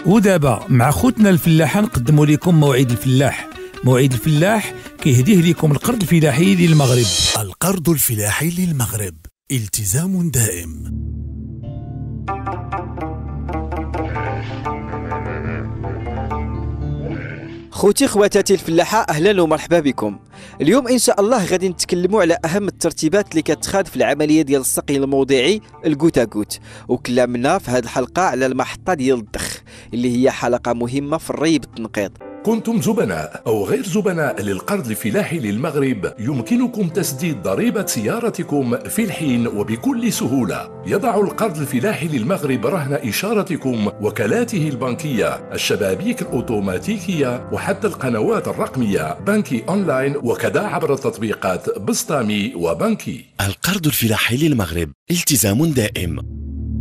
ودابا مع خوتنا الفلاحة نقدموا لكم موعد الفلاح. موعد الفلاح كيهديه لكم القرض الفلاحي للمغرب. القرض الفلاحي للمغرب، التزام دائم. خوتي خواتاتي الفلاحة، أهلا ومرحبا بكم. اليوم إن شاء الله غادي نتكلموا على أهم الترتيبات اللي كتخاد في العملية ديال السقي الموضعي الكوت كوت، وكلامنا في هذه الحلقة على المحطة ديال الضخ اللي هي حلقة مهمة في الري بالتنقيط. كنتم زبناء أو غير زبناء للقرض الفلاحي للمغرب، يمكنكم تسديد ضريبة سيارتكم في الحين وبكل سهولة. يضع القرض الفلاحي للمغرب رهن إشارتكم، وكالاته البنكية، الشبابيك الأوتوماتيكية، وحتى القنوات الرقمية بنكي أونلاين، وكذا عبر التطبيقات بسطامي وبنكي. القرض الفلاحي للمغرب، التزام دائم.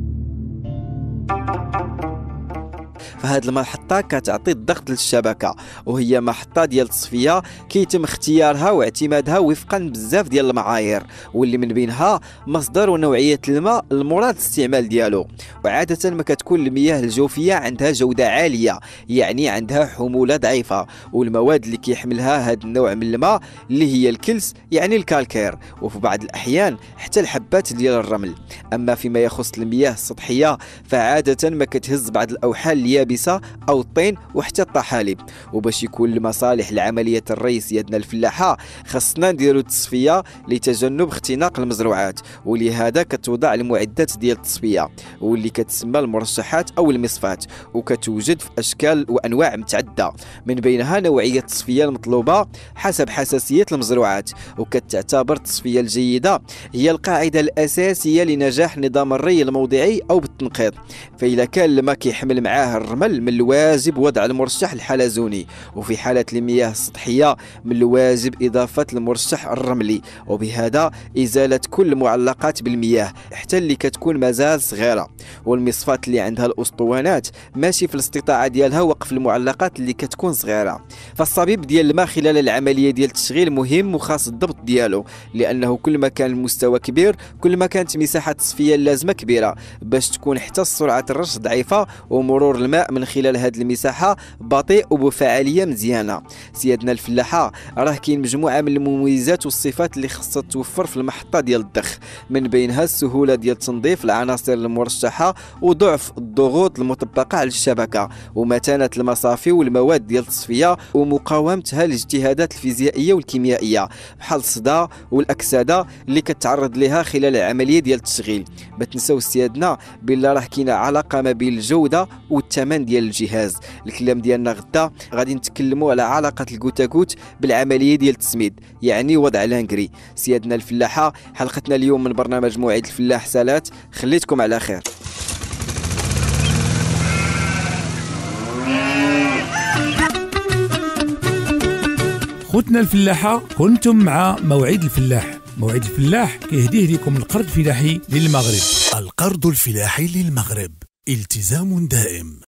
فهاد المحطة كتعطي الضغط للشبكة، وهي محطة ديال التصفية كيتم اختيارها واعتمادها وفقا بزاف ديال المعايير، واللي من بينها مصدر ونوعية الماء المراد الاستعمال ديالو. وعادة ما كتكون المياه الجوفية عندها جودة عالية، يعني عندها حمولة ضعيفة، والمواد اللي كيحملها هاد النوع من الماء اللي هي الكلس يعني الكالكير، وفي بعض الأحيان حتى الحبات ديال الرمل. أما فيما يخص المياه السطحية فعادة ما كتهز بعض الأوحال اليابسة أو الطين وحتى الطحالب. وباش يكون لمصالح لعملية الري سيادنا الفلاحة خاصنا نديرو التصفية لتجنب اختناق المزروعات، ولهذا كتوضع المعدات ديال التصفية واللي كتسمى المرشحات أو المصفات، وكتوجد في أشكال وأنواع متعددة، من بينها نوعية التصفية المطلوبة حسب حساسية المزروعات. وكتعتبر التصفية الجيدة هي القاعدة الأساسية لنجاح نظام الري الموضعي أو بالتنقيط. فإذا كان الماء كيحمل معاه الرمل من الواجب وضع المرشح الحلزوني، وفي حالة المياه السطحية من الواجب إضافة المرشح الرملي، وبهذا إزالة كل المعلقات بالمياه حتى اللي كتكون مازال صغيرة. والمصفات اللي عندها الأسطوانات ماشي في الاستطاعة ديالها وقف المعلقات اللي كتكون صغيرة. فالصبيب ديال الماء خلال العملية ديال التشغيل مهم وخاص الضبط ديالو، لأنه كل ما كان المستوى كبير كل ما كانت مساحة التصفية اللازمة كبيرة، باش تكون حتى سرعة الرش ضعيفة ومرور الماء من خلال هذه المساحة بطيء وبفعالية مزيانة. سيادنا الفلاحة، راه كاين مجموعة من المميزات والصفات اللي خاصها توفر في المحطة ديال الضخ، من بينها السهولة ديال تنظيف العناصر المرشحة وضعف الضغوط المطبقة على الشبكة ومتانة المصافي والمواد ديال التصفية ومقاومتها للاجتهادات الفيزيائية والكيميائية بحال الصدى والأكسدة اللي كتعرض لها خلال العملية ديال التشغيل. ما تنساو سيادنا بالله راه كاينه علاقة ما بين الجودة والثمن ديال الجهاز. الكلام ديالنا غدا غادي نتكلموا على علاقة الكوتاكوت بالعملية ديال التسميد، يعني وضع لانكري. سيادنا الفلاحة، حلقتنا اليوم من برنامج موعد الفلاح سالات، خليتكم على خير. خوتنا الفلاحة، كنتم مع موعد الفلاح. موعد الفلاح كيهديه لكم القرض الفلاحي للمغرب. القرض الفلاحي للمغرب، التزام دائم.